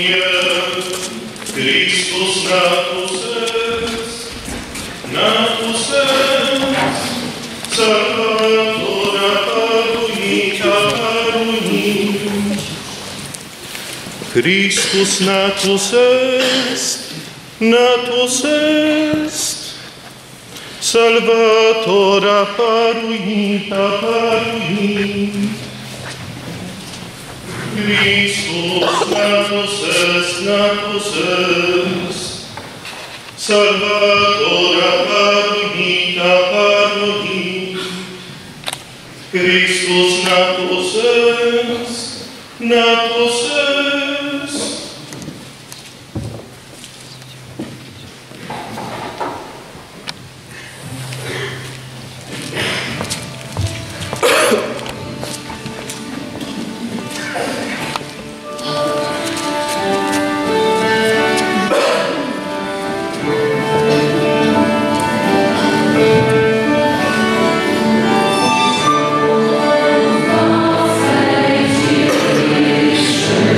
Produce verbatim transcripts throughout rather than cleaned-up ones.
Christus natus est, natus est, Salvator apparuit, apparuit. Christus natus est, natus est, Salvator apparuit, apparuit. Christus natus est, natus est, Salvator apparuit, apparuit. Christus natus est, natus est. Sure.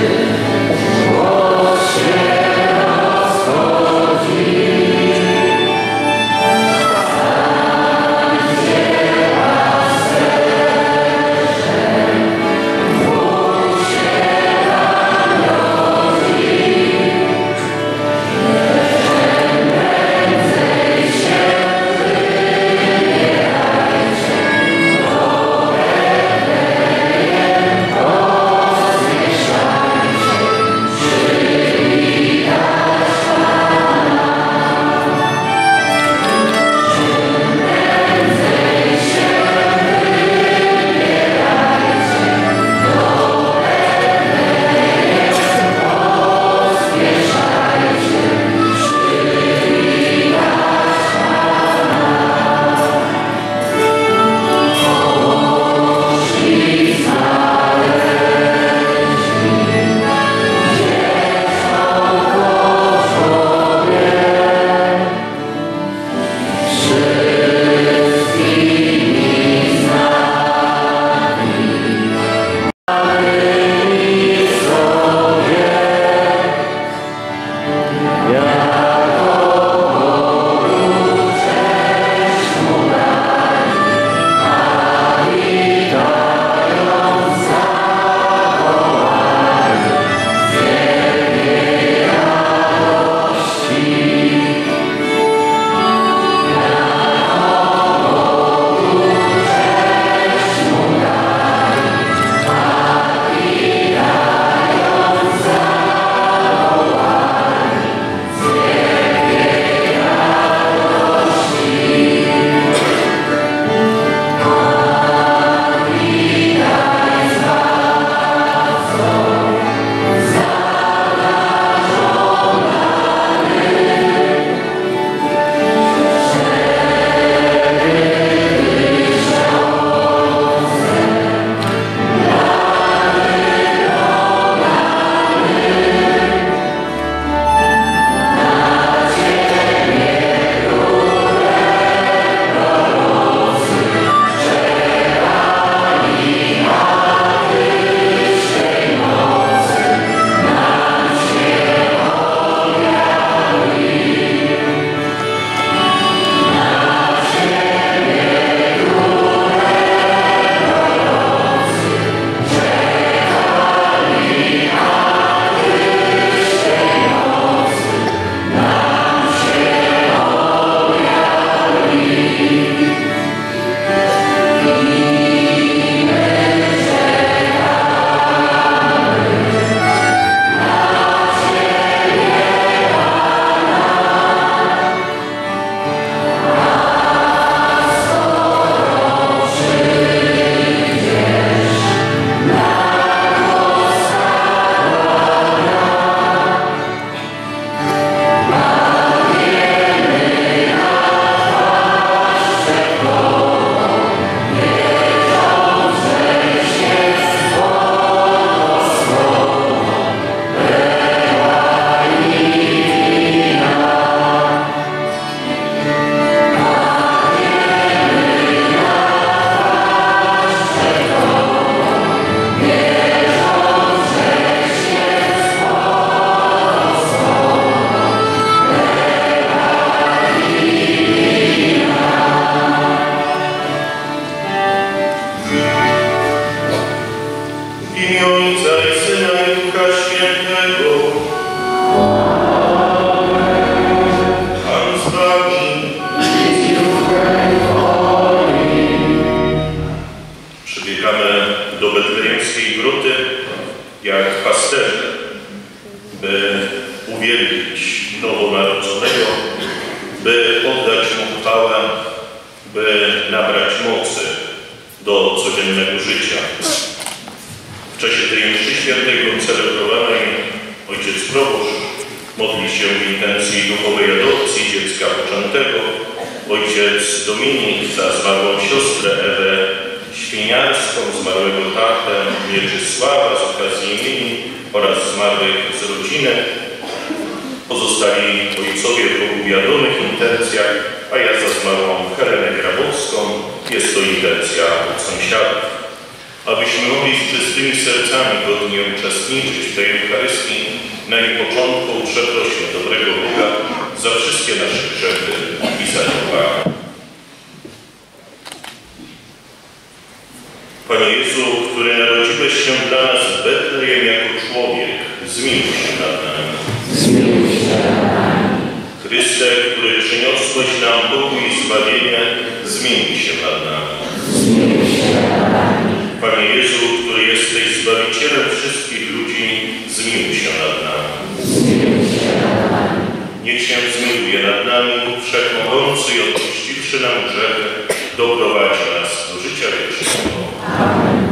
nowonarodzonego, by oddać Mu chwałę, by nabrać mocy do codziennego życia. W czasie tej mszy świętej celebrowanej ojciec proboszcz modli się w intencji duchowej adopcji dziecka poczętego, ojciec Dominik za zmarłą siostrę Ewę Świniarską, zmarłego tatę Mieczysława z okazji imieni oraz zmarłych z rodziny. Pozostali ojcowie w Bogu wiadomych intencjach, a ja za zmarłą Helenę Grabowską. Jest to intencja od sąsiadów. Abyśmy mogli z czystymi sercami godnie uczestniczyć w tej Eucharystii, na jej początku przeprośmy dobrego Boga za wszystkie nasze grzechy i zaniedbania. Panie Jezu, który narodziłeś się dla nas w Betlejem jako człowiek, zmiłuj się nad nami. Zmiłuj się nad nami. Chryste, który przyniosłeś nam pokój i zbawienie, zmiłuj się nad nami. Zmiłuj się nad nami. Panie Jezu, który jesteś Zbawicielem wszystkich ludzi, zmiłuj się nad nami. Zmiłuj się nad nami. Niech się zmiłuje nad nami, Wszechmogący i odpuściwszy nam grzechy, doprowadzi nas do życia wiecznego. Amen.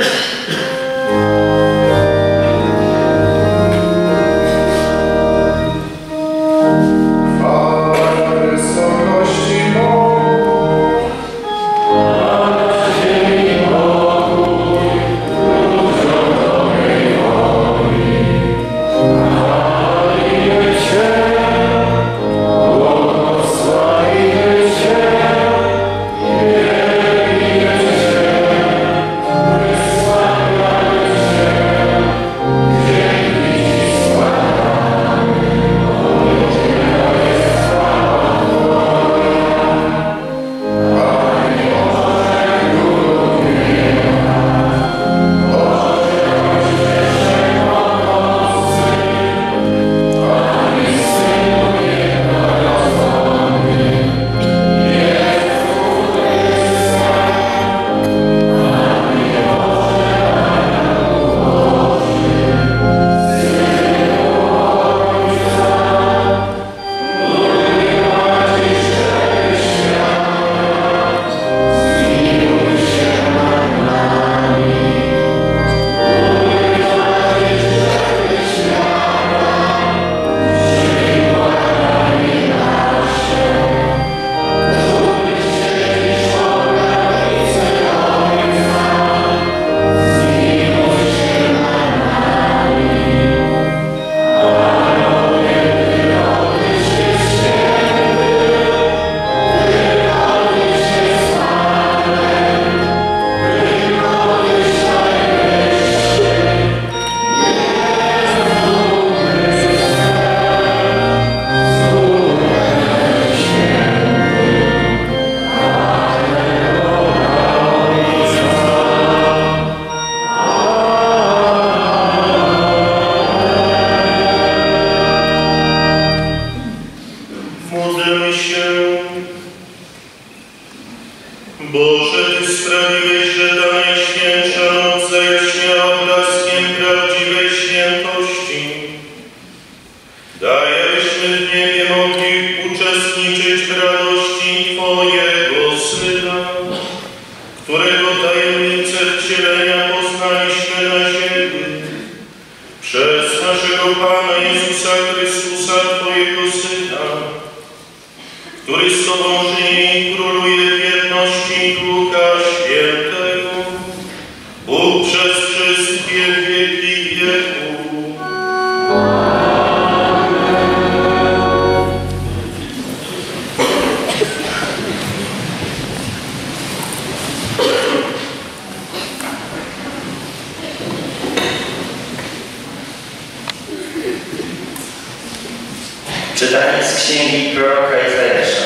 Czytanie z księgi proroka Izajasza.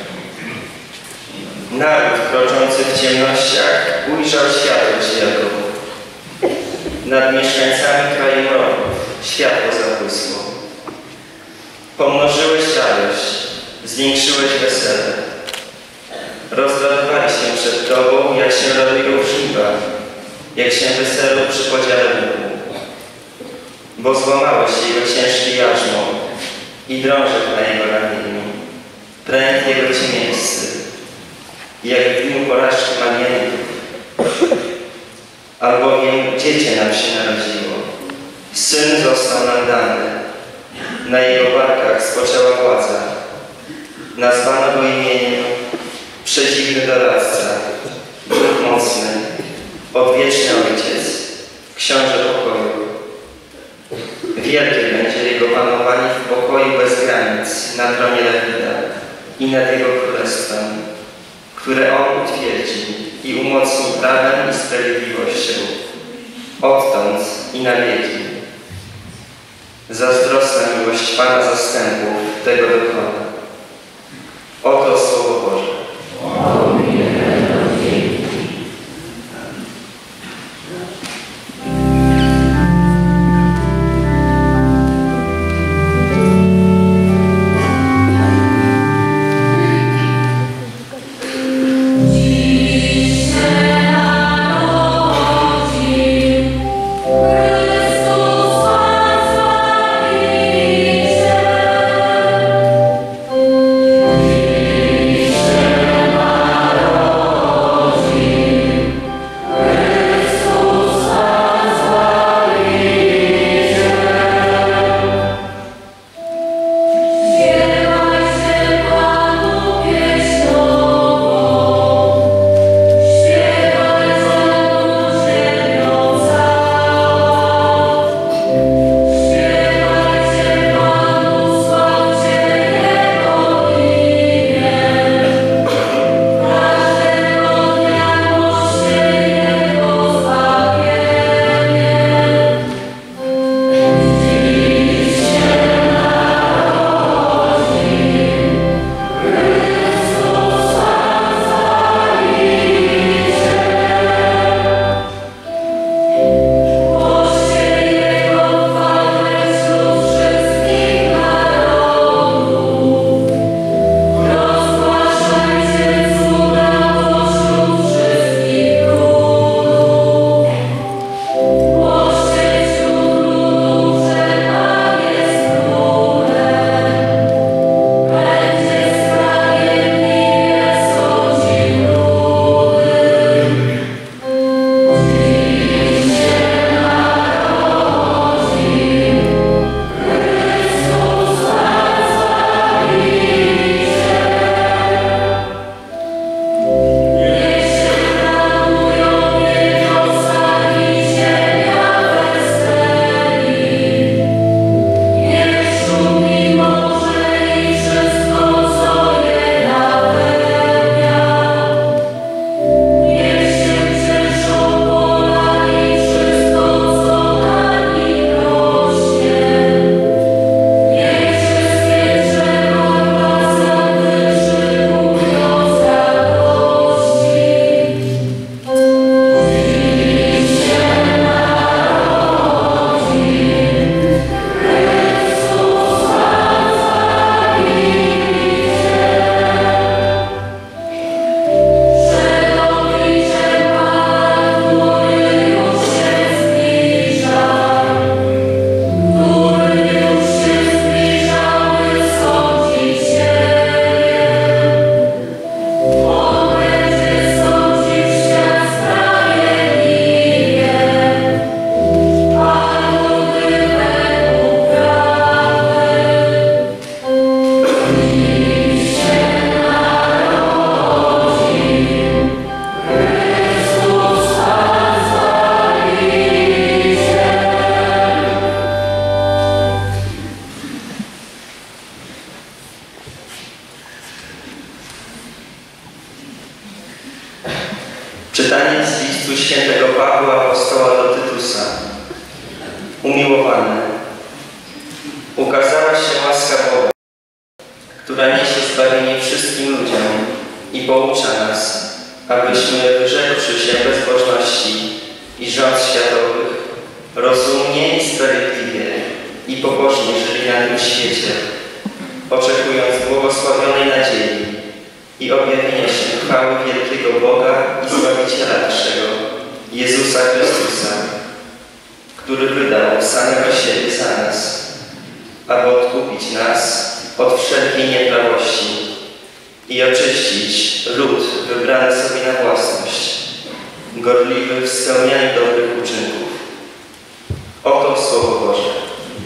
Naród kroczący w ciemnościach ujrzał światło Ciego. Nad mieszkańcami kraju mroków światło zabłysło. Pomnożyłeś radość, zwiększyłeś wesele. Rozradowali się przed Tobą, jak się radują w żniwach, jak się weselu przy podziale łuku. Bo złamałeś jego ciężkie jarzmo i drążek na jego ramieniu, pręt jego ciemięscy, jak w dniu porażki Madianitów. Albowiem dziecię nam się narodziło, syn został nam dany, na jego barkach spoczęła władza. Nazwano go imieniem Przedziwny Doradca, Duch Mocny, Odwieczny Ojciec, Książę Pokoju. Wielkie będzie jego panowanie w pokoju bez granic na tronie Dawida i nad jego królestwem, które on utwierdzi i umocni prawem i sprawiedliwością, odtąd i na wieki. Zazdrosna miłość Pana zastępów tego dokona. Oto Słowo Boże. Czytanie z listu świętego Pawła apostoła do Tytusa. Umiłowany, ukazała się łaska Boga, która niesie zbawienie wszystkim ludziom i poucza nas, abyśmy, wyrzekłszy się bezbożności i rząd światowych, rozumnie i sprawiedliwie i pobożnie żyli na tym świecie, oczekując błogosławionej nadziei i objawienia się chwały wielkiego Boga i Zbawiciela naszego, Jezusa Chrystusa, który wydał samego siebie za nas, aby odkupić nas od wszelkiej nieprawości i oczyścić lud wybrany sobie na własność, gorliwy w spełnianiu dobrych uczynków. Oto Słowo Boże.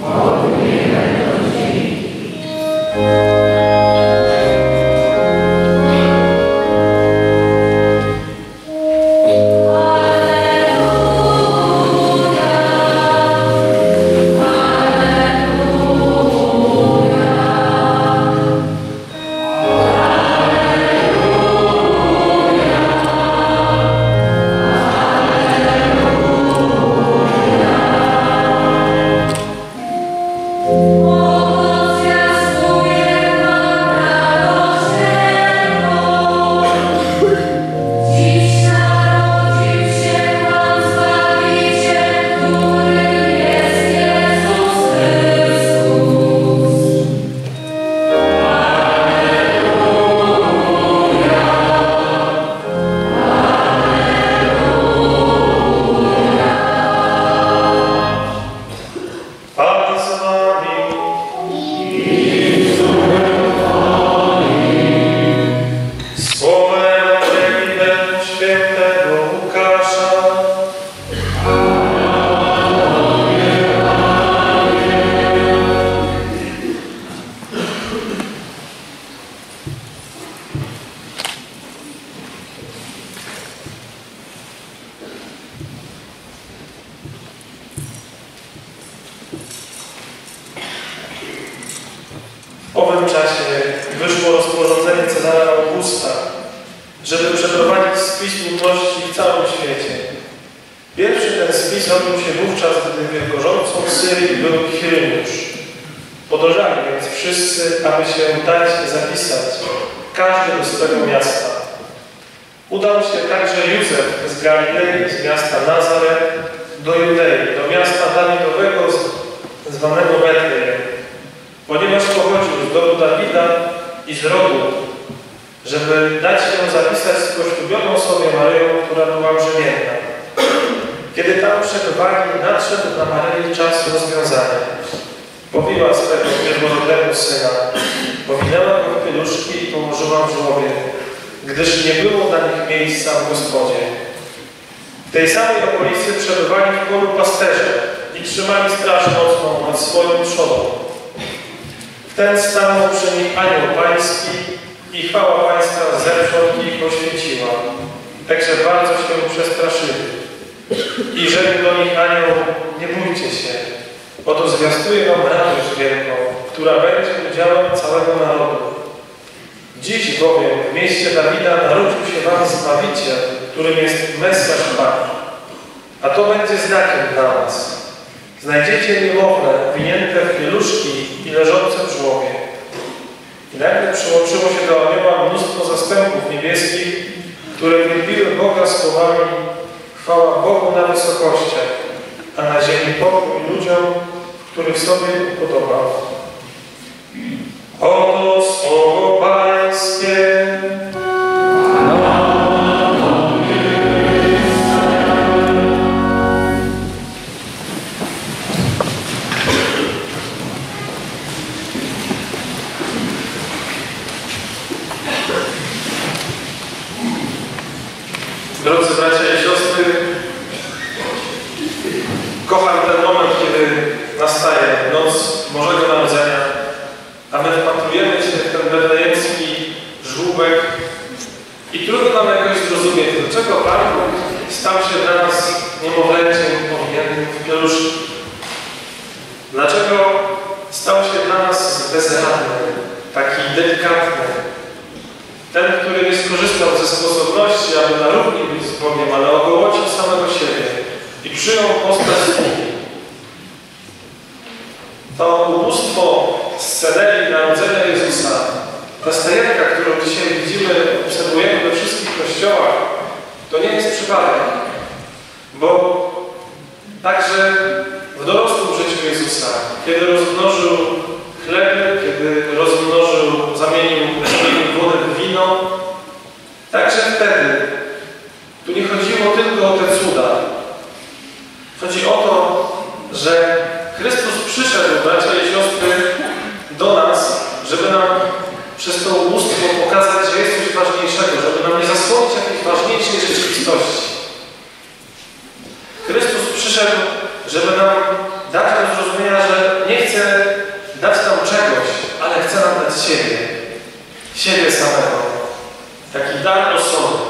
W owym czasie wyszło rozporządzenie Cezara Augusta, żeby przeprowadzić spis ludności w całym świecie. Pierwszy ten spis odbył się wówczas, gdy wielkorządcą Syrii był Kiryniusz. Podążali więc wszyscy, aby się dać zapisać, każdy do swego miasta. Udał się także Józef z Galilei, z miasta Nazaret, do Judei, do miasta Dawidowego zwanego Betlejem, ponieważ pochodził z domu Dawida i z rodu, żeby dać się zapisać z poślubioną sobie Maryją, która była brzemienna. Kiedy tam przebywali, nadszedł na Maryi czas rozwiązania. Pobiła swego pierworodnego syna, powinęła go w pieluszki i położyła w żłobie, gdyż nie było dla nich miejsca w Gospodzie. W tej samej okolicy przebywali w polu pasterze i trzymali straż nocną nad swoją trzodą. Wtem stanął przy nich anioł pański i chwała pańska zewsząd ich oświeciła. Także bardzo się przestraszyli. I rzekł do nich anioł: nie bójcie się, oto zwiastuję wam radość wielką, która będzie udziałem całego narodu. Dziś bowiem w mieście Dawida narodził się wam Zbawiciel, którym jest Mesjasz Pan. A to będzie znakiem dla was. Znajdziecie niemowlę winięte w pieluszki i leżące w żłobie. I nagle przyłączyło się do anioła mnóstwo zastępów niebieskich, które wielbiły Boga słowami: chwała Bogu na wysokościach, a na ziemi pokój ludziom, których sobie upodobał. Oto słowo Pańskie. Drodzy bracia i siostry, kocham ten moment, kiedy nastaje noc Bożego Narodzenia, a my wpatrujemy się w ten betlejemski żłóbek i trudno nam jakoś zrozumieć, dlaczego Pan Bóg stał się dla nas niemowlęciem powinien w pieluszki. Dlaczego stał się dla nas bezradny, taki delikatny. Ten, który nie skorzystał ze sposobności, aby na równi być z Bogiem, ale ogołocił samego siebie i przyjął postać sługi. To ubóstwo scenerii narodzenia Jezusa, ta stajenka, którą dzisiaj widzimy, obserwujemy we wszystkich kościołach, to nie jest przypadek, bo także w dorosłym życiu Jezusa, kiedy rozmnożył chleby, kiedy rozmnożył, zamienił, zamienił wodę w wino, także wtedy tu nie chodziło tylko o te cuda. Chodzi o to, że Chrystus przyszedł, bracia i siostry, przez to ubóstwo pokazać, że jest coś ważniejszego, żeby nam nie zasłonić jakiejś ważniejszej rzeczywistości. Chrystus przyszedł, żeby nam dać do zrozumienia, że nie chce dać nam czegoś, ale chce nam dać siebie. Siebie samego. Taki dar osoby.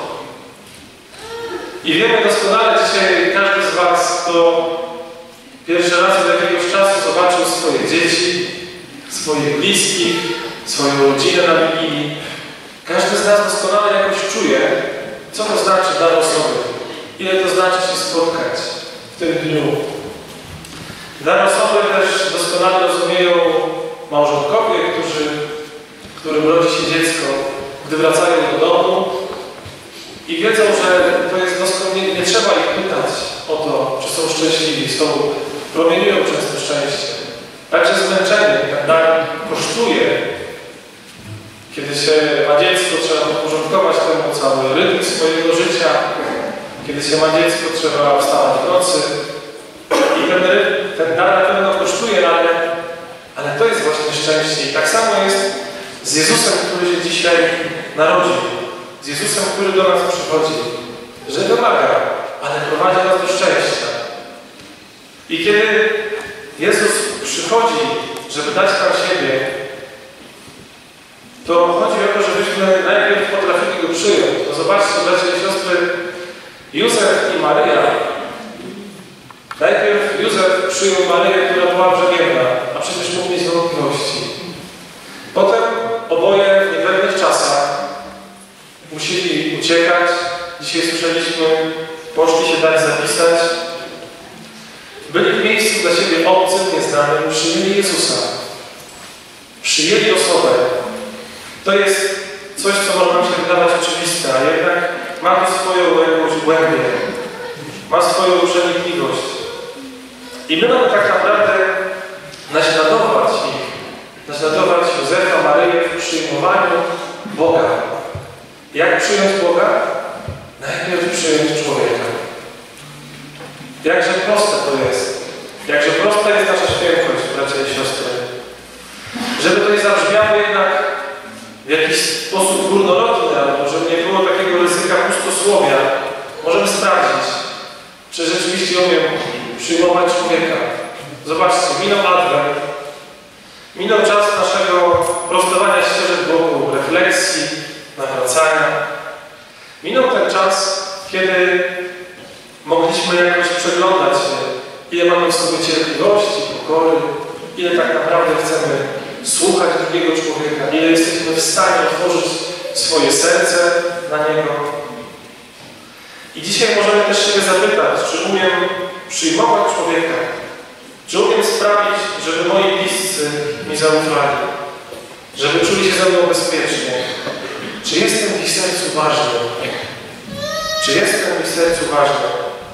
I wiemy doskonale dzisiaj, każdy z Was, kto pierwszy raz od jakiegoś czasu zobaczył swoje dzieci, swoich bliskich, swoją rodzinę na Wigilii. Każdy z nas doskonale jakoś czuje, co to znaczy dar osoby. Ile to znaczy się spotkać w tym dniu. Dar osoby też doskonale rozumieją małżonkowie, którzy, którym rodzi się dziecko, gdy wracają do domu i wiedzą, że to jest doskonale, nie, nie trzeba ich pytać o to, czy są szczęśliwi, są, promieniują często szczęście. Także zmęczenie, ten dar kosztuje. Kiedy się ma dziecko, trzeba podporządkować temu cały rytm swojego życia. Kiedy się ma dziecko, trzeba wstawać w nocy. I ten, ten dar na pewno kosztuje, ale, ale to jest właśnie szczęście. I tak samo jest z Jezusem, który się dzisiaj narodził. Z Jezusem, który do nas przychodzi. Że wymaga, ale prowadzi nas do szczęścia. I kiedy Jezus przychodzi, żeby dać nam siebie, to chodzi o to, żebyśmy najpierw potrafili go przyjąć. To zobaczcie, bracia i siostry, Józef i Maryja. Najpierw Józef przyjął Maryję, która była brzemienna, a przecież mógł mieć wątpliwości. Potem oboje w niepewnych czasach musieli uciekać. Dzisiaj słyszeliśmy, poszli się dać zapisać. Byli w miejscu dla siebie obcym, nieznanym, przyjęli Jezusa. Przyjęli osobę. To jest coś, co może nam się wydawać oczywiste, a jednak ma to swoją jakąś głębię. Ma swoją przenikliwość. I my mamy tak naprawdę naśladować ich, naśladować Józefa, Maryję w przyjmowaniu Boga. Jak przyjąć Boga? Najpierw przyjąć człowieka. Jakże proste to jest. Jakże prosta jest nasza świętość, bracia i siostry. Żeby to nie zabrzmiało jednak w jakiś sposób górnolotny, albo żeby nie było takiego ryzyka pustosłowia, możemy sprawdzić, czy rzeczywiście umiem przyjmować człowieka. Zobaczcie, minął Adwent, minął czas naszego prostowania ścieżek wokół refleksji, nawracania. Minął ten czas, kiedy mogliśmy jakoś przeglądać się, ile mamy w sobie cierpliwości, pokory, ile tak naprawdę chcemy słuchać drugiego człowieka, ile jesteśmy w stanie otworzyć swoje serce na niego. I dzisiaj możemy też siebie zapytać, czy umiem przyjmować człowieka, czy umiem sprawić, żeby moi bliscy mi zaufali, żeby czuli się ze mną bezpiecznie, czy jestem w ich sercu ważny, czy jestem w ich sercu ważny.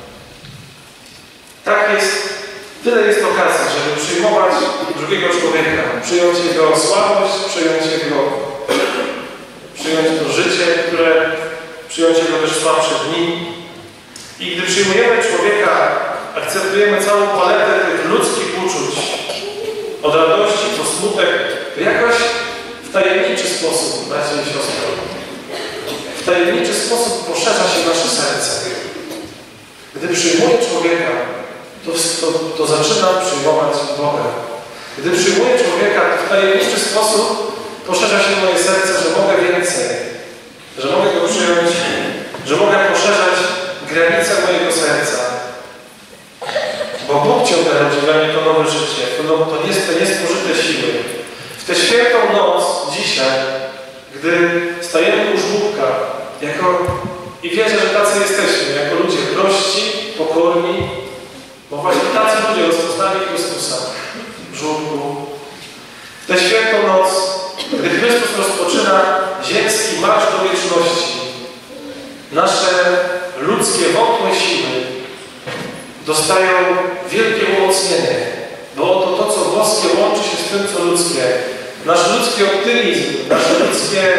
Tak jest, tyle jest okazji, żeby przyjmować drugiego człowieka, przyjąć jego słabość, przyjąć jego, przyjąć to życie, które, przyjąć jego też słabsze dni. I gdy przyjmujemy człowieka, akceptujemy całą paletę tych ludzkich uczuć, od radości po smutek, to jakoś w tajemniczy sposób, bracia i siostry, w tajemniczy sposób poszerza się nasze serce. Gdy przyjmuję człowieka, To, to, to zaczynam przyjmować Boga. Gdy przyjmuję człowieka, to w tajemniczy sposób poszerza się moje serce, że mogę więcej, że mogę go przyjąć, że mogę poszerzać granice mojego serca. Bo Bóg ciągle rodzi dla mnie to nowe życie, to, to, nie, to niespożyte siły. W tę świętą noc, dzisiaj, gdy stajemy u żłóbka, jako, i wierzę, że tacy jesteśmy, jako ludzie prości, pokorni, bo właśnie tacy ludzie rozpoznali Chrystusa w żłobku. W tę świętą noc, gdy Chrystus rozpoczyna ziemski marsz do wieczności, nasze ludzkie wątłe siły dostają wielkie umocnienie, bo oto to, co boskie łączy się z tym, co ludzkie. Nasz ludzki optymizm, nasze ludzkie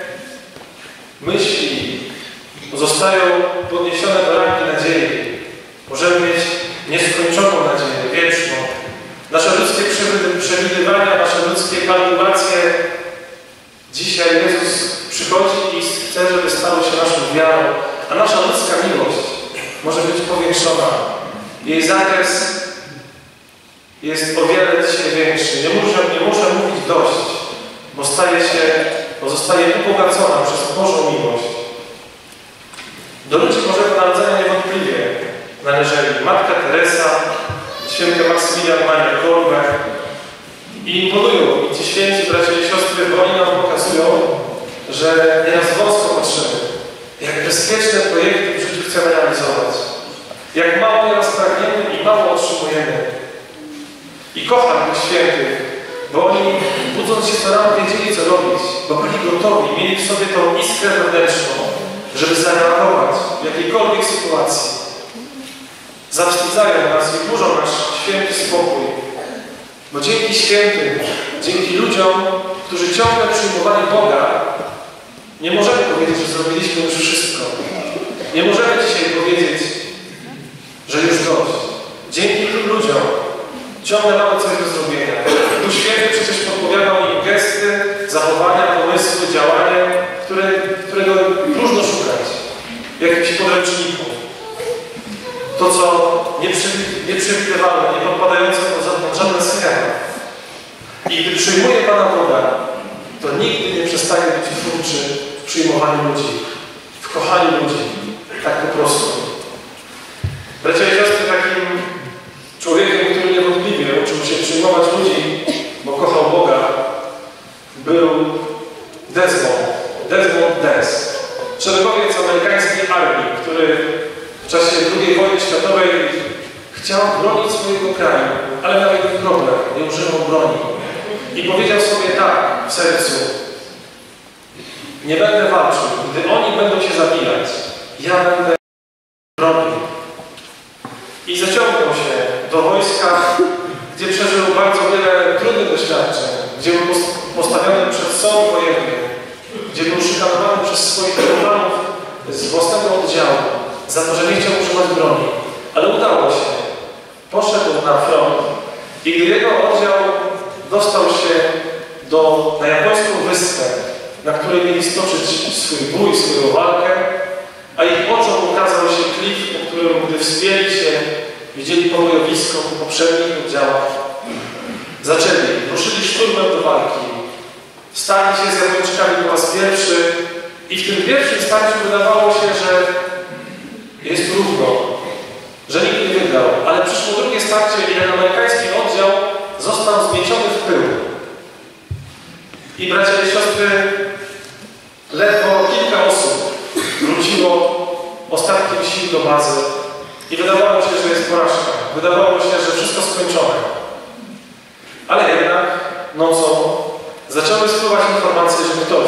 myśli zostają podniesione do rangi nadziei. Możemy mieć nieskończoną nadzieję, wieczną. Nasze ludzkie przewidywania, nasze ludzkie kalkulacje dzisiaj wiarą, a nasza ludzka miłość może być powiększona. Jej zakres jest o wiele dzisiaj większy. Nie muszę, nie muszę mówić dość, bo staje się, bo zostaje ubogacona przez Bożą miłość. Do ludzi Bożego Narodzenia niewątpliwie należeli Matka Teresa, święty Maksymilian Maria Kolbe i imponują i ci święci bracia i siostry, bo oni nam pokazują, że nieraz wąsko patrzymy, jak bezpieczne projekty w życiu chcemy realizować, jak mało nieraz pragniemy i mało otrzymujemy. I kocham tych świętych, bo oni, budząc się co rano, wiedzieli, co robić, bo byli gotowi, mieli w sobie tą iskrę wewnętrzną, żeby zareagować w jakiejkolwiek sytuacji. Zawstydzają nas i burzą nasz święty spokój, bo dzięki świętym, dzięki ludziom, którzy ciągle przyjmowali Boga, nie możemy powiedzieć, że zrobiliśmy już wszystko. Nie możemy dzisiaj powiedzieć, że już dość. Dzięki tym ludziom ciągle mamy coś do zrobienia. Tu święty przecież podpowiadał im gesty, zachowania, pomysły, działania, które, którego próżno szukać w jakimś podręczniku. To, co nieprzewidywalne, nie podpadające pod żaden schemat. I gdy przyjmuje Pana Boga, to nigdy nie przestaje być twórczy w przyjmowaniu ludzi, w kochaniu ludzi. Tak po prostu. Bracia i siostry, takim człowiekiem, który niewątpliwie uczył się przyjmować ludzi, bo kochał Boga, był Desmond, Desmond Des, szeregowiec amerykańskiej armii, który w czasie drugiej wojny światowej chciał bronić swojego kraju, ale miał jeden problem, nie używał broni. I powiedział sobie tak w sercu: nie będę walczył, gdy oni będą się zabijać, ja będę bronił. I zaciągnął się do wojska, gdzie przeżył bardzo wiele trudnych doświadczeń, gdzie był postawiony przed sąd wojenny, gdzie był szykanowany przez swoich kompanów z własnego oddziału za to, że nie chciał używać broni. Ale udało się. Poszedł na front i gdy jego oddział dostał się do, na japońską wyspę, na której mieli stoczyć swój bój, swoją walkę, a ich oczom ukazał się klif, po którym, gdy wspięli się, widzieli pobojowisko po poprzednich oddziałach. Zaczęli, ruszyli szturmem do walki. Stali się z Japończykami po raz pierwszy i w tym pierwszym starciu wydawało się, że jest równo, że nikt nie wygrał, ale przyszło drugie starcie i ten amerykański oddział został zmieciony w pył. I bracia i siostry, ledwo kilka osób wróciło ostatkiem sił do bazy i wydawało się, że jest porażka. Wydawało się, że wszystko skończone. Ale jednak nocą zaczęły spływać informacje, że ktoś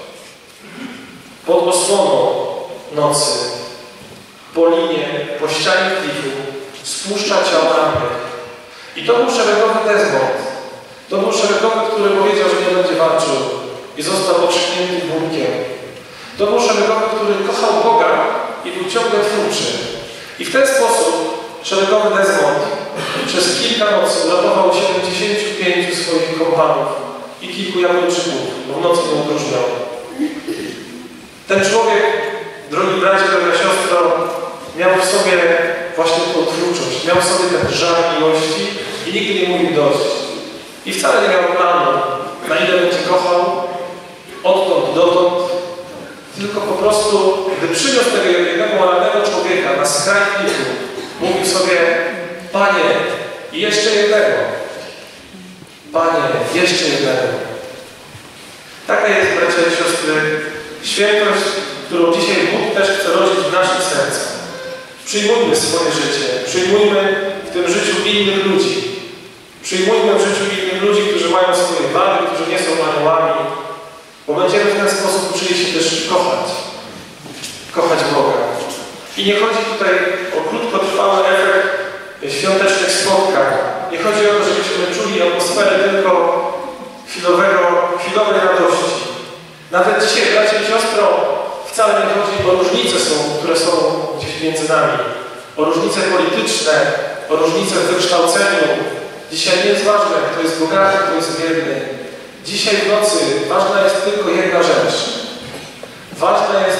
pod osłoną nocy po linie, po ścianie klifu spuszcza ciała rannych. I to był szeregowy Desmond. To był szeregowy, który powiedział, że nie będzie walczył i został okrzyknięty wujkiem. To był szeregowy, który kochał Boga i był ciągle twórczy. I w ten sposób szeregowy Desmond przez kilka nocy uratował siedemdziesięciu pięciu swoich kompanów i kilku Japończyków, bo w nocy nie odróżniał. Ten człowiek, drogi bracie, droga siostro, miał w sobie właśnie tą twórczość, miał w sobie ten żar miłości i nigdy nie mówił dość. I wcale nie miał planu, na ile będzie kochał, odtąd, dotąd, tylko po prostu, gdy przyniósł tego jednego malowanego człowieka na skraj klifu, mówił sobie: Panie, i jeszcze jednego. Panie, jeszcze jednego. Taka jest, bracia i siostry, świętość, którą dzisiaj Bóg też chce rodzić w naszych sercach. Przyjmujmy swoje życie, przyjmujmy w tym życiu innych ludzi. Przyjmujmy w życiu innych ludzi, którzy mają swoje wady, którzy nie są aniołami, bo będziemy w ten sposób uczyli się też kochać. Kochać Boga. I nie chodzi tutaj o krótkotrwały efekt świątecznych spotkań. Nie chodzi o to, żebyśmy czuli atmosferę tylko chwilowego, chwilowej radości. Nawet dzisiaj, bracia i siostro, wcale nie chodzi o różnice, są, które są gdzieś między nami. O różnice polityczne, o różnice w wykształceniu. Dzisiaj nie jest ważne, kto jest bogaty, kto jest biedny. Dzisiaj w nocy ważna jest tylko jedna rzecz. Ważne jest,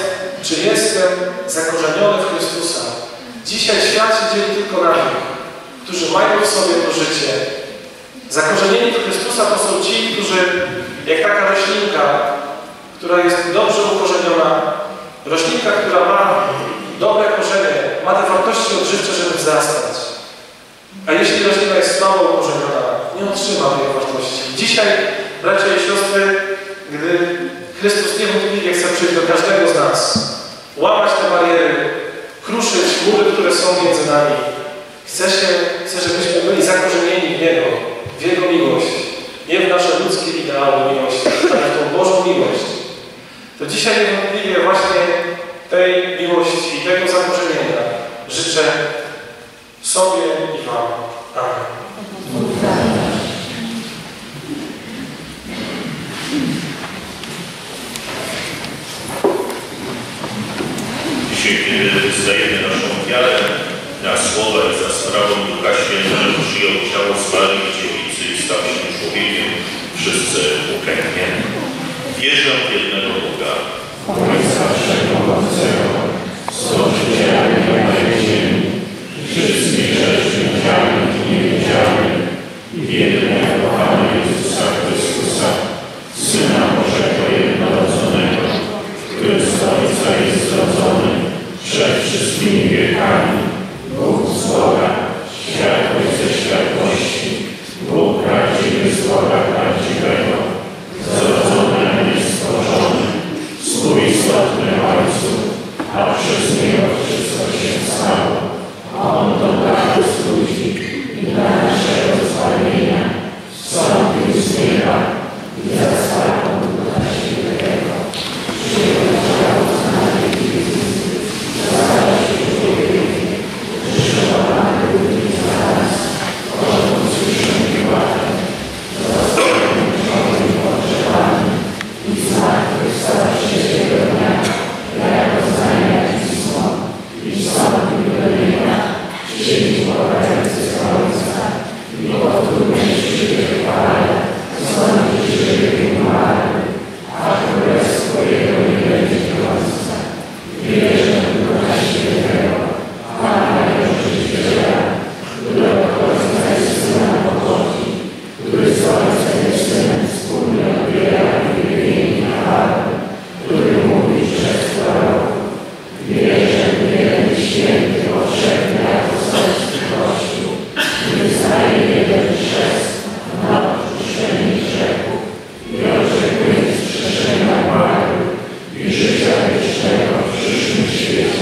Czy jestem zakorzeniony w Chrystusa? Dzisiaj świat się dzieli tylko na tych, którzy mają w sobie to życie. Zakorzenieni w Chrystusa to są ci, którzy, jak taka roślinka, która jest dobrze ukorzeniona, roślinka, która ma dobre korzenie, ma te wartości odżywcze, żeby wzrastać. A jeśli roślina jest słabo ukorzeniona, nie otrzyma tej wartości. Dzisiaj, bracia i siostry, gdy Chrystus niewątpliwie chce przyjść do każdego z nas, łamać te bariery, kruszyć mury, które są między nami, chce, się, chce żebyśmy byli zakorzenieni w Niego, w Jego miłość, nie w nasze ludzkie ideały miłości, ale w tą Bożą miłość. To dzisiaj niewątpliwie właśnie tej miłości i tego zakorzenienia życzę sobie i Wam. Amen. Dzisiaj, kiedy zdajemy naszą wiarę na słowa i za sprawą Ducha Świętego przyjął ciało z Maryi Dziewicy i stał się człowiekiem, wszyscy uklękniemy. Wierzę w jednego Boga, Ojca Wszechmogącego, Stworzyciela nieba i ziemi, wszystkich rzeczy widzialnych i niewidzialnych, i jednego Pana Jezusa Chrystusa, Syna Bożego jednorodzonego, który z Ojca jest zrodzony przed wszystkimi wiekami, Bóg z Boga, światłość ze światłości, Bóg prawdziwy z Boga prawdziwego, zrodzony, a nie stworzony, współistotny Ojcu, a przez Niego wszystko się stało. On to dla nas ludzi i dla naszego zbawienia wstąpił z nieba i za sprawą Ducha Świętego przyjął ciało z Maryi Dziewicy, stał się człowiekiem, krzyżowany był za nas, chodząc krzyżem łatem, został uczony i pogrzebany i zmartwychwstał trzeciego dnia, jako znania Pismo, i wstąpił do nieba, przyjść błagający z Ojca i powtórnie przyjdzie chwale, sądzić żywych i umarłych, a królestwo Jego nie będzie końca. Wierzę w Ducha Świętego, Pana i Ożywiciela, którego Ojca jest Syna pokoki, który z Ojcem jest Synem wspólnie odbiera wywienienie na chwałę, który mówi przez proroków. Wierzę w jeden święty, powszechny apostolski Kościół, który wyznaje jeden chrzest na odpuszczenie grzechów i oczekuje wskrzeszenia umarłych i życia wiecznego w przyszłym świecie.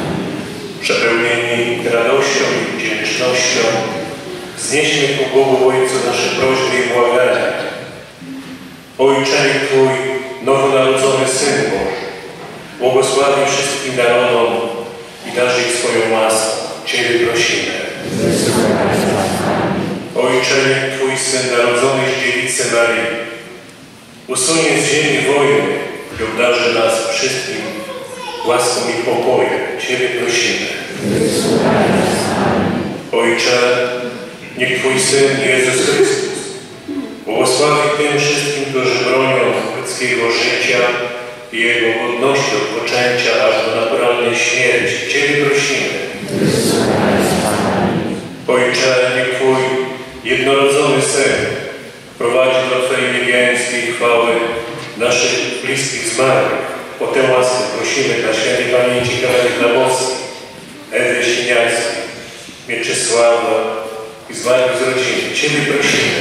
Przepełnieni radością i wdzięcznością wznieśmy ku Bogu Ojcu nasze prośby i błagania. Ojcze, niech Twój nowonarodzony Syn Boży błogosławi wszystkim narodom i darzy ich swoją łaską. Ciebie prosimy. Ojcze, niech Twój Syn narodzony z Dziewicy Maryi usunie z ziemi wojny i obdarzy nas wszystkim łaską i pokojem. Ciebie prosimy. Ojcze, niech Twój Syn Jezus Chrystus błogosławi tym wszystkim, którzy bronią ludzkiego życia i Jego godności od poczęcia aż do naturalnej śmierci. Ciebie prosimy. Ojcze, niech Twój jednorodzony Syn prowadzi do Twojej niebiańskiej chwały naszych bliskich zmarłych. O tę łaskę prosimy dla świętej pamięci Karoliny Grabowskiej, Ewy Siniarskiej, Mieczysława i zmarłych z rodziny. Ciebie prosimy.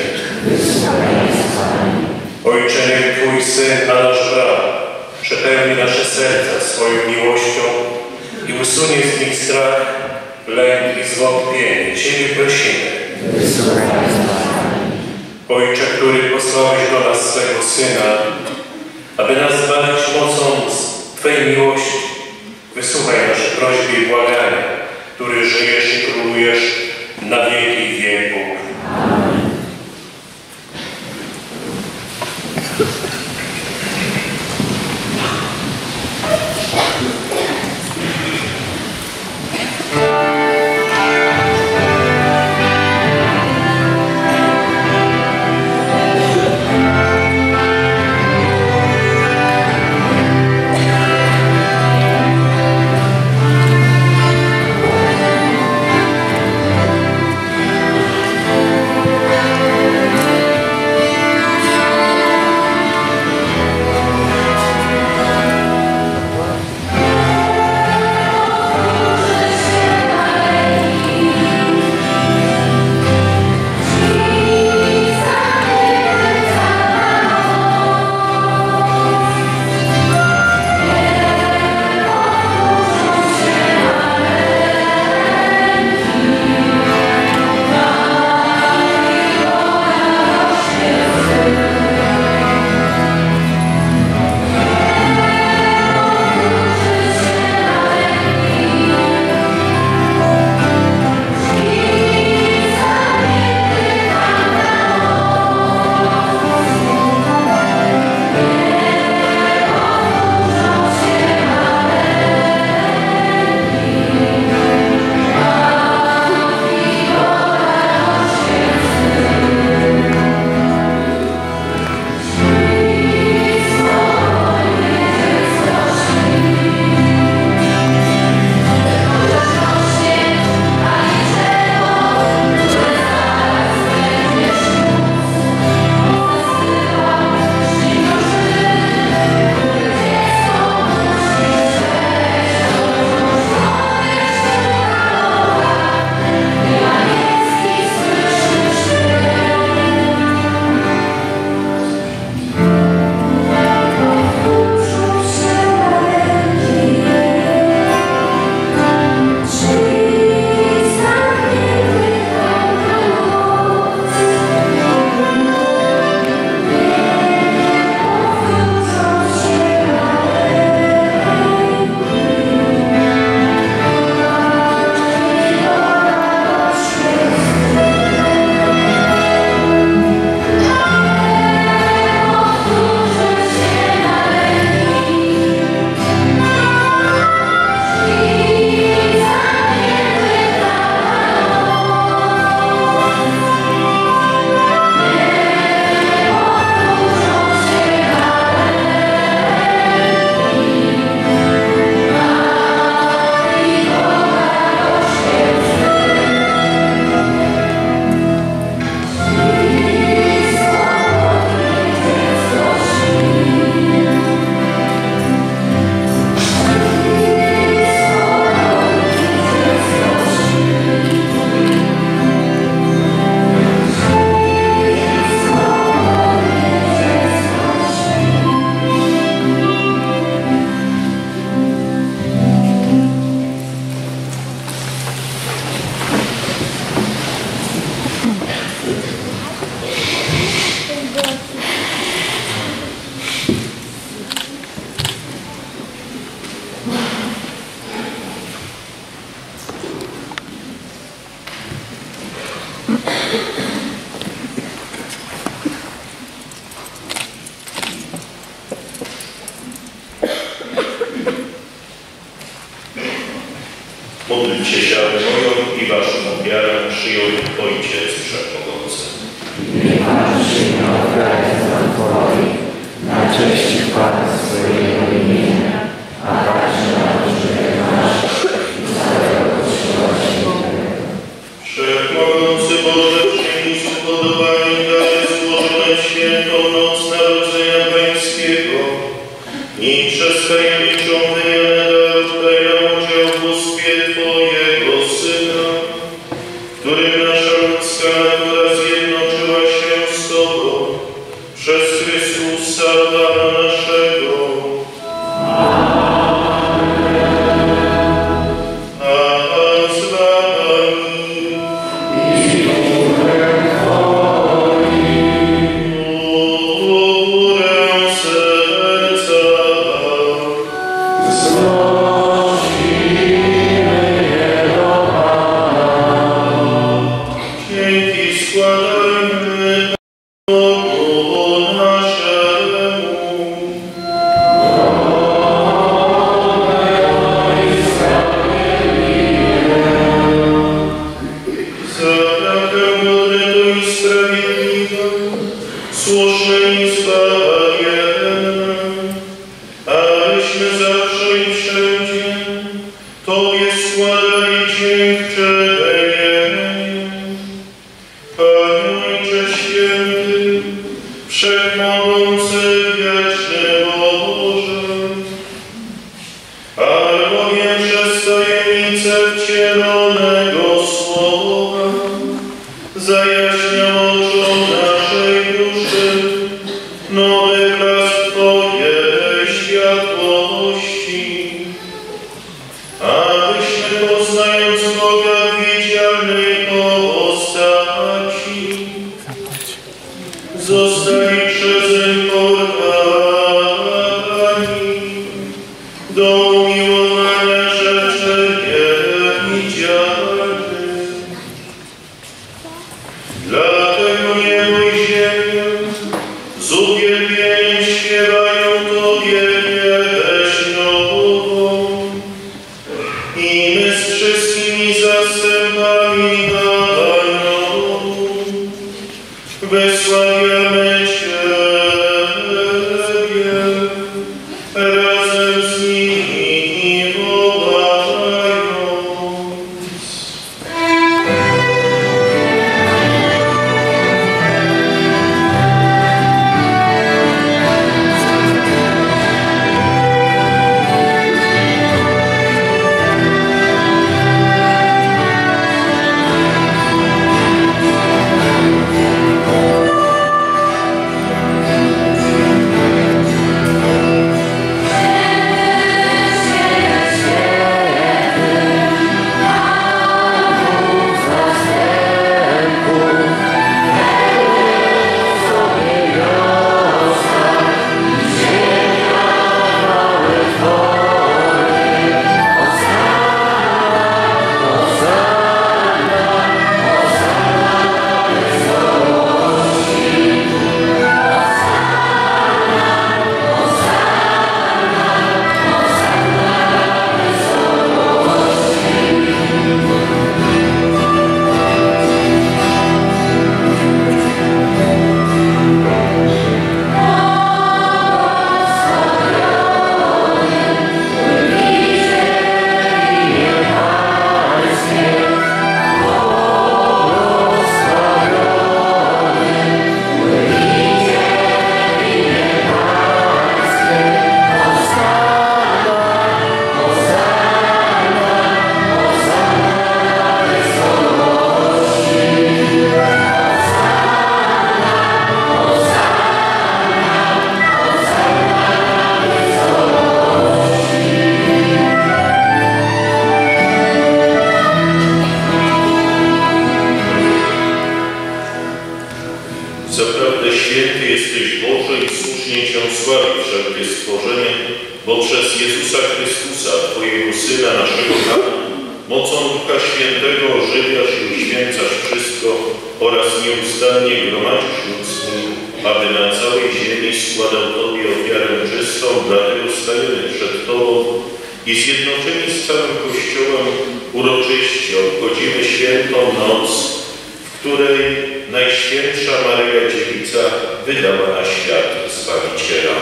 Ojcze, niech Twój Syn, a nasz brat, przepełni nasze serca swoją miłością i usunie z nich strach, lęk i zwątpienie. Ciebie prosimy. Ojcze, który posłałeś do nas swego Syna, aby nas zbawić mocą z Twojej miłości, wysłuchaj nasze prośby i błagania, który żyjesz i królujesz na wieki wieków. Amen. Módlcie się, aby moją i waszą ofiarę przyjął Ojciec Wszechmogący. Niech Pan przyjmie ofiarę za Twoi, na cześć i chwałę swojego imienia, a także na ożywienie nasze i całego Kościoła Świętego. Wszechmogący Boże, przyjmij z upodobaniem dary złożone w świętą noc Narodzenia Pańskiego i przez tajemniczą wymianę darów daj nam udział w bóstwie Twojego Syna, którym nasza ludzka natura zjednoczyła się z Tobą przez Chrystusa Pana naszego. bo przez Jezusa Chrystusa, Twojego Syna, naszego Pana, mocą Ducha Świętego ożywiasz i uświęcasz wszystko oraz nieustannie gromadzisz lud swój, aby na całej ziemi składał Tobie ofiarę czystą, dlatego stajemy przed Tobą i zjednoczeni z całym Kościołem uroczyście obchodzimy świętą noc, w której Najświętsza Maryja Dziewica wydała na świat Zbawiciela.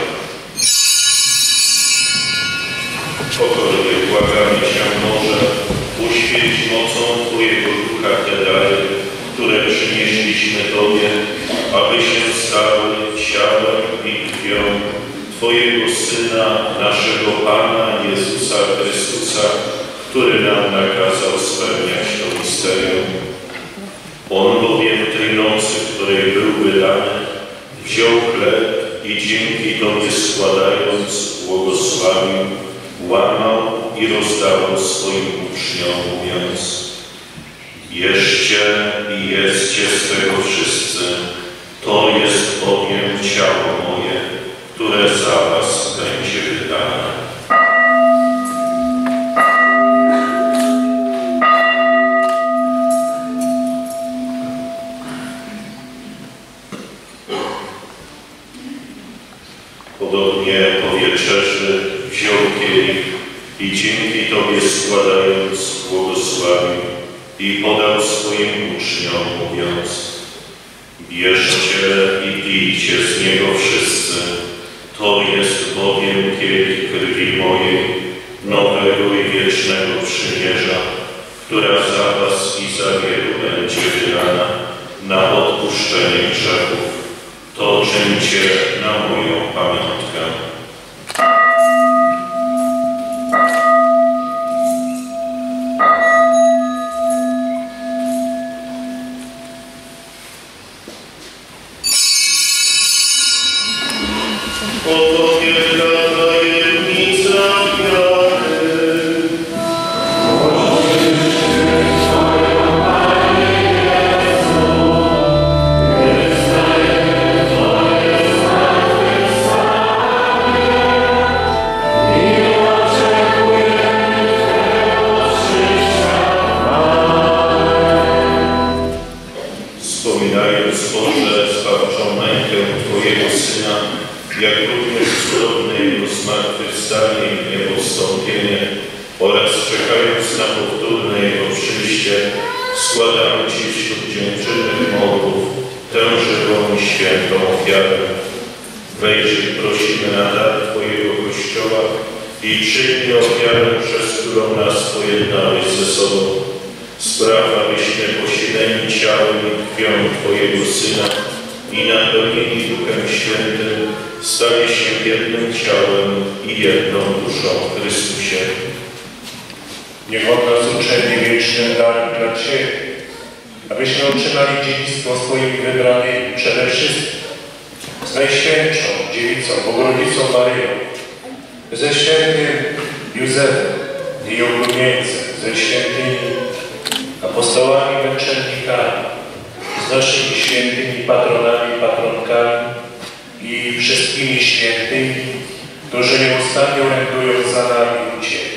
Pokornie błagamy Cię, Boże, uświęć mocą Twojego Ducha te dary, które przynieśliśmy Tobie, aby się stały ciałem i krwią Twojego Syna, naszego Pana Jezusa Chrystusa, który nam nakazał spełniać to misterium. On bowiem tej nocy, w której był wydany, wziął chleb i dzięki Tobie składając, błogosławił, łamał i rozdawał swoim uczniom, mówiąc: Jeszcie i jedzcie z tego wszyscy, to jest bowiem ciało moje, które za was będzie wydane. Podobnie po wieczerzy wziął kielich i dzięki Tobie składając, błogosławił i podał swoim uczniom, mówiąc: Bierzcie i pijcie z niego wszyscy, to jest bowiem kielich krwi mojej, nowego i wiecznego przymierza, która za was i za wielu będzie wydana na odpuszczenie grzechów. To czyńcie na moją pamiątkę. Oto wielka tajemnica wiary. Wspominając, Boże, zbawczą mękę Twojego Syna, jak również cudowne Jego zmartwychwstanie i niepowstąpienie oraz czekając na powtórne Jego przyjście, składamy Ci wśród dziękczynnych modlów tę żywą i świętą ofiarę. Wejrzyj, prosimy, na dar Twojego Kościoła i przyjmij ofiarę, przez którą nas pojednałeś ze sobą. Spraw, abyśmy posileni ciałem i krwią Twojego Syna i napełnieni Duchem Świętym stali się jednym ciałem i jedną duszą w Chrystusie. Niech od nas uczyni wiecznym darem dla Ciebie, abyśmy otrzymali dziedzictwo swoimi wybranymi, przede wszystkim z Najświętszą Dziewicą, Bogorodzicą Maryją, ze świętym Józefem i Oblubieńcem, ze świętymi apostołami, męczennikami, z naszymi świętymi patronami, patronkami i wszystkimi świętymi, którzy nieustannie orędują za nami u Ciebie.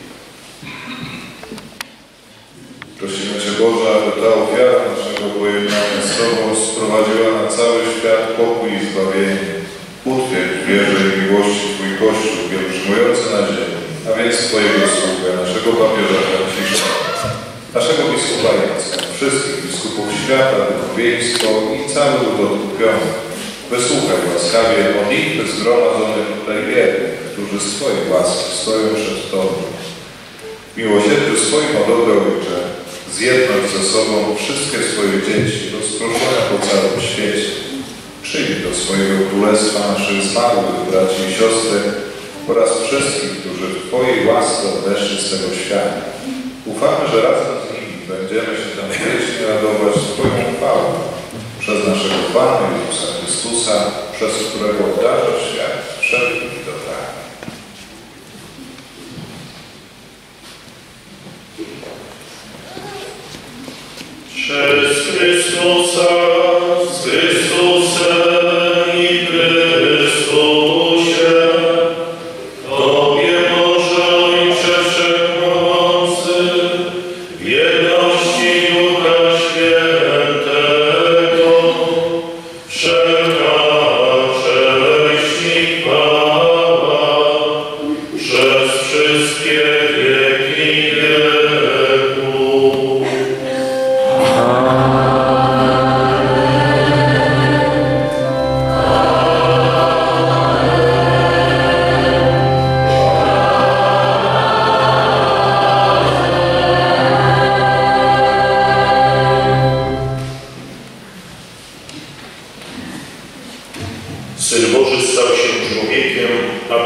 Prosimy Cię, Boże, aby ta ofiara naszego pojednania z Tobą sprowadziła na cały świat pokój i zbawienie. Utwierdź w wierze i miłości Twój Kościół, pielgrzymujący na ziemi, a więc Twojego sługę, naszego papieża Franciszka, naszego biskupa Jacka, wszystkich biskupów świata, duchowieństwo i cały lud odkupiony. Wysłuchaj łaskawie modlitwy zgromadzonych tutaj wiernych, którzy z Twojej łaski stoją przed Tobą. W miłosierdziu swoim o dobre Ojcze, zjednoć ze sobą wszystkie swoje dzieci rozproszone po całym świecie. Przyjdź do swojego królestwa naszych zmarłych braci i siostry oraz wszystkich, którzy w Twojej łasce odeszli z tego świata. Ufamy, że razem z nimi będziemy się tam wiecznie radować z Twoją chwałą przez naszego Pana Jezusa Chrystusa, przez którego obdarza świat wszelkimi dobrami. Przez Chrystusa, z Chrystusem i Chrystusie, Tobie, Boże Ojcze Wszechmogący, w jedności Ducha Świętego, wszelka cześć i chwała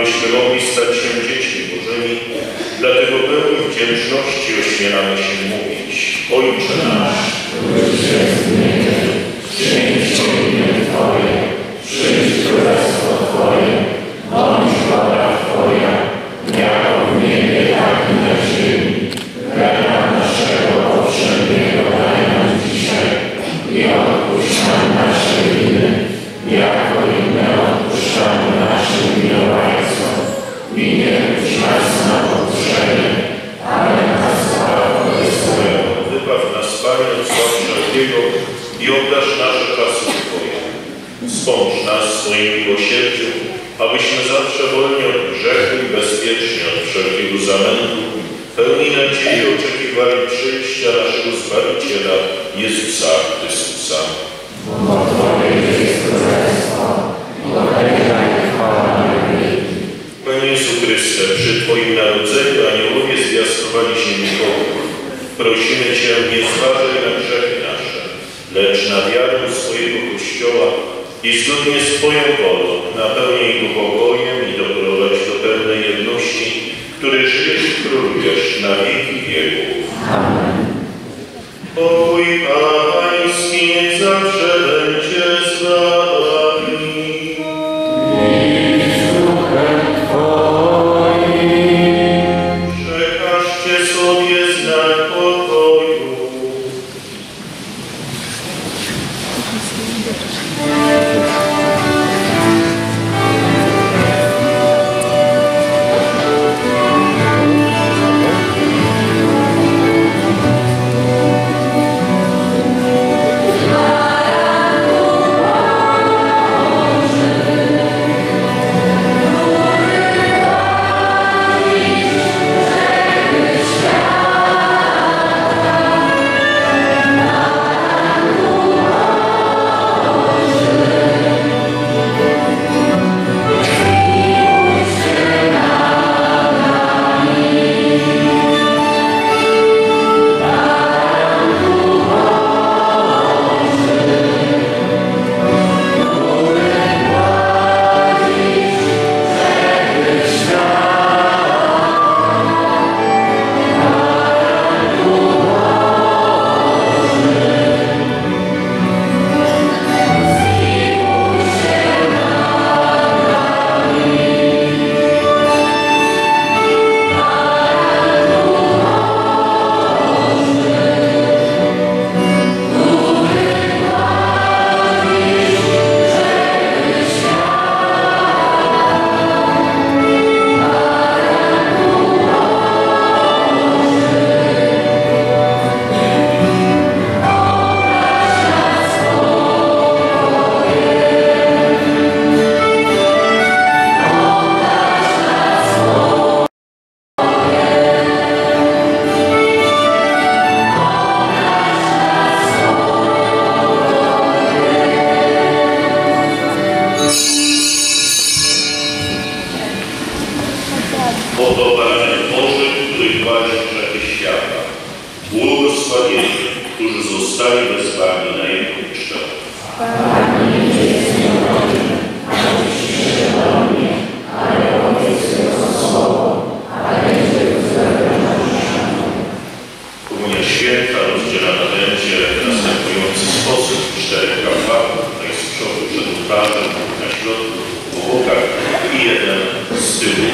abyśmy mogli stać się dziećmi Bożymi. Dlatego pełni wdzięczności ośmielamy się mówić: Ojcze nasz, któryś jest w niebie, święć się imię Twoje, przyjdź królestwo Twoje, bądź wola Twoja, jako w niebie, tak i na ziemi. Chleb naszego powszedniego daj nam dzisiaj i odpuść nam nasze winy, jako i my odpuszczamy naszym winowajcom. I nie wódź nas na pokuszenie, ale nas zbaw od złego. wybaw nas, Panie, od zła wszelkiego i obdarz nasze czasy Twoje. Wspomóż nas w swoim miłosierdziu, abyśmy zawsze wolni od grzechu i bezpiecznie od wszelkiego zamętu, pełni nadziei oczekiwali przyjścia naszego Zbawiciela, Jezusa Chrystusa. Bo Twoje jest królestwo, bo Twoja jest chwała na wieki. Panie Jezu Chryste, przy Twoim narodzeniu aniołowie zwiastowali ziemi Bogu. Prosimy Cię, nie zważaj na grzechy nasze, lecz na wiarę swojego Kościoła i zgodnie z Twoją wolą napełnij go pokojem i doprowadź do pełnej jedności, który żyjesz i królujesz na wieki wieków. Amen. Pokój Pański niech zawsze będzie z Wami. Przekażcie sobie znak pokoju. Oto Baranek Boży, który gładzi grzechy świata. Błogosławieni, którzy zostali wezwani na Jego ucztę. Komunia Święta rozdzielana będzie w następujący sposób: czterech kapłanów, tutaj z przodu przed ołtarzem, na środku, po bokach i jeden z tyłu.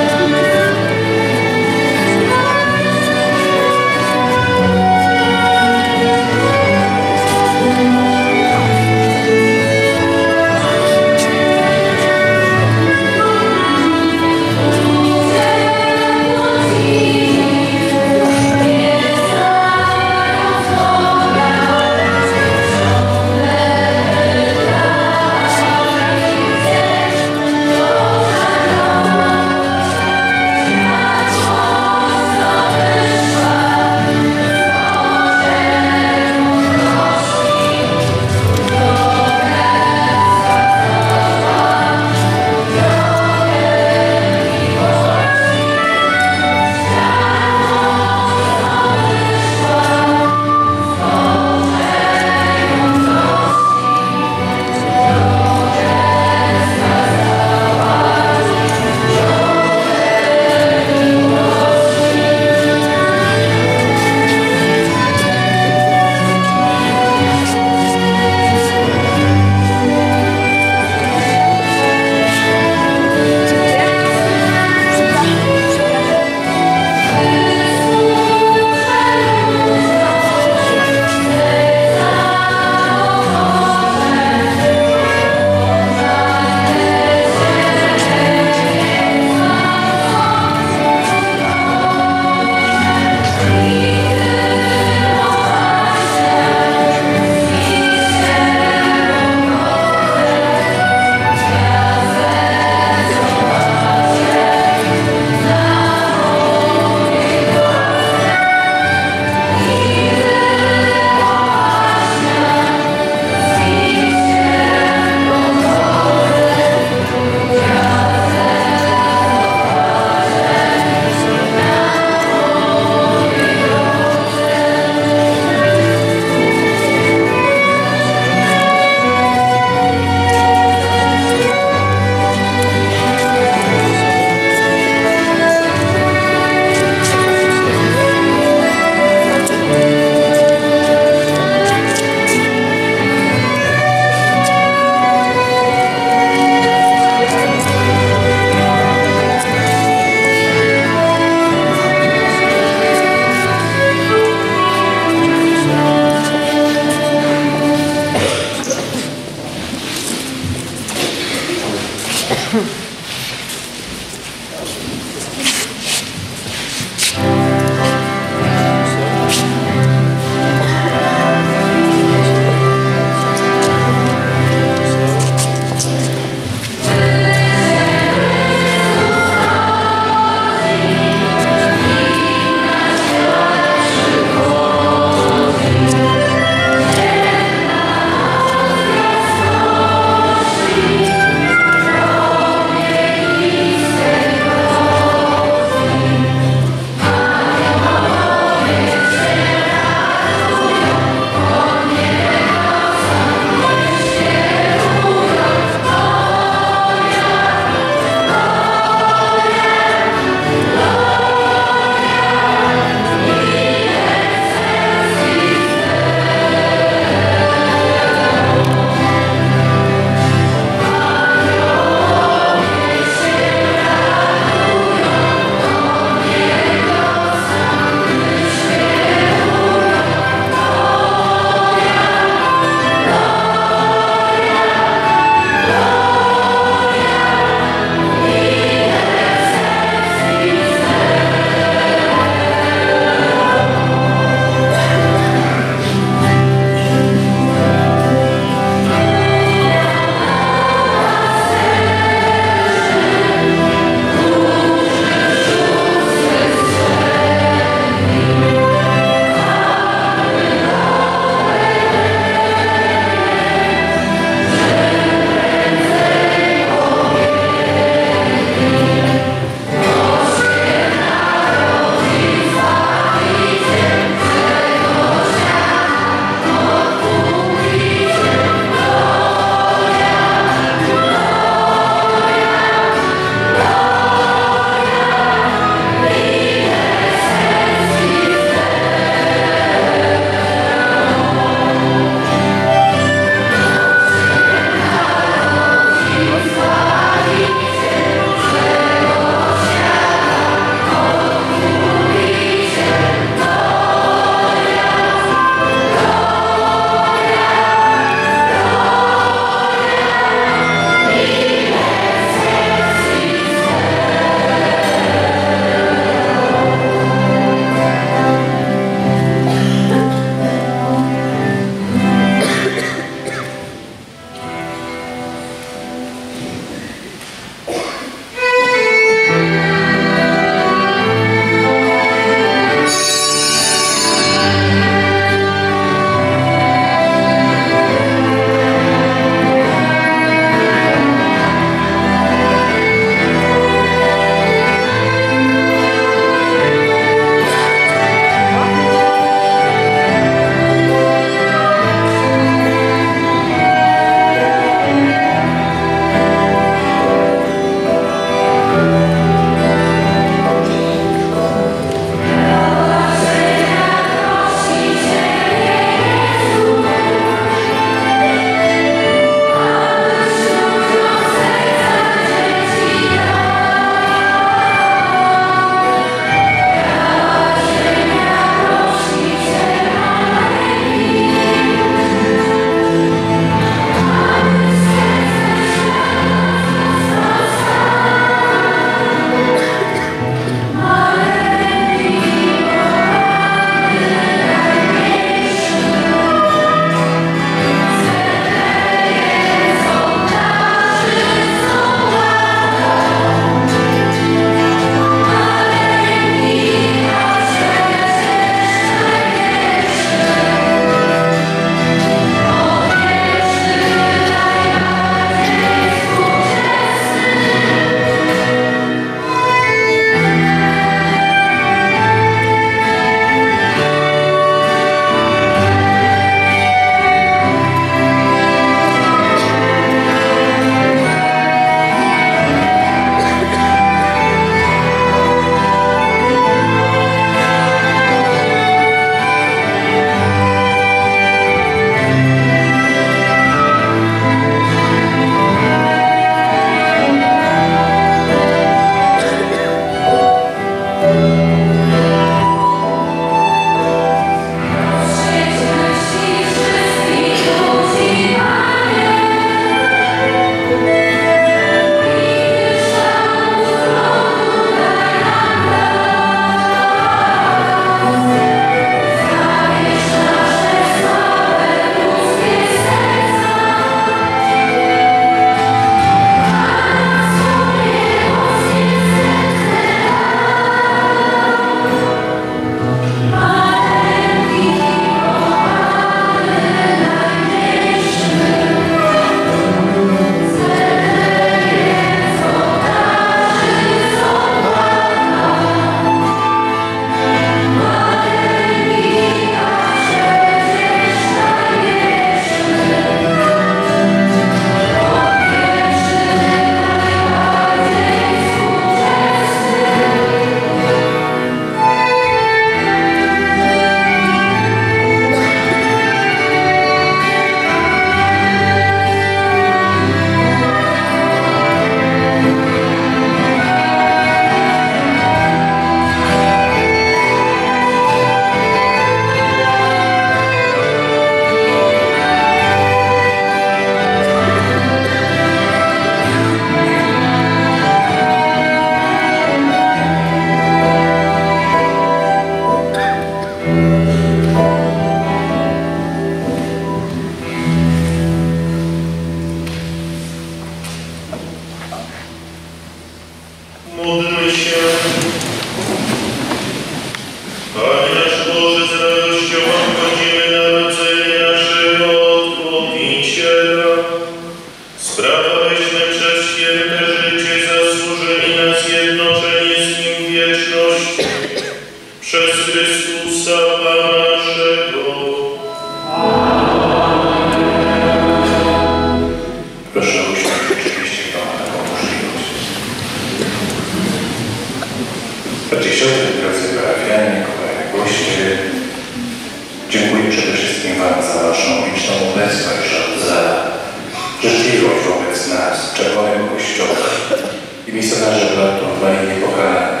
Dziękuję przede wszystkim Wam za Waszą liczną obecność, za życzliwość wobec nas, Czerwonego Kościoła i misjonarzy bratów Marii Niepokalanej.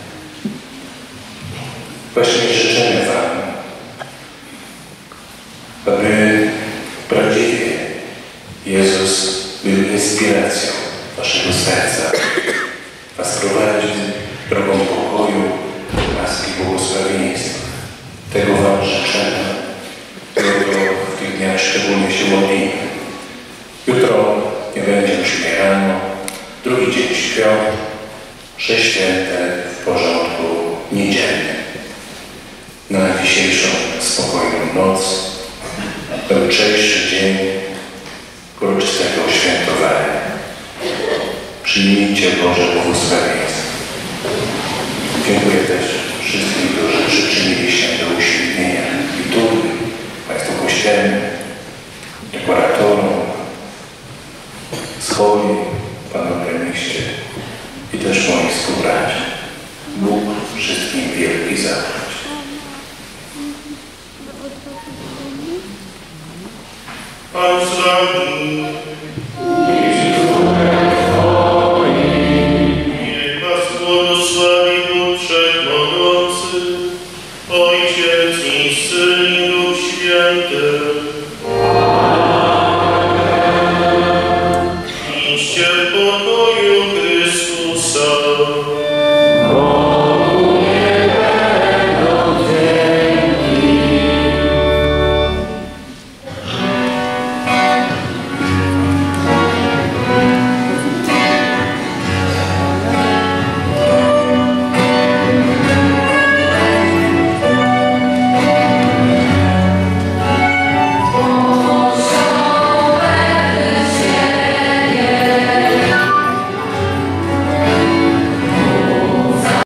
Właśnie życzymy Wam, aby prawdziwie Jezus był inspiracją Waszego serca, Was prowadził drogą pokoju, łaski, błogosławieństwa. Tego Wam życzymy. Jutro w tych dniach szczególnie się modlimy. Jutro nie będzie uśmiechano, drugi dzień świąt, msze święte w porządku niedzielnym. Na dzisiejszą spokojną noc, to jutrzejszy dzień uroczystego świętowania. Przyjmijcie Boże błogosławieństwo. Dziękuję też wszystkim, którzy przyczynili się do uświetnienia liturgii, Państwu kościelnym, dekoratorom, scholi, Panu Premiście i też moich współbraci. Bóg wszystkim wielki zapłać. Pan z nami.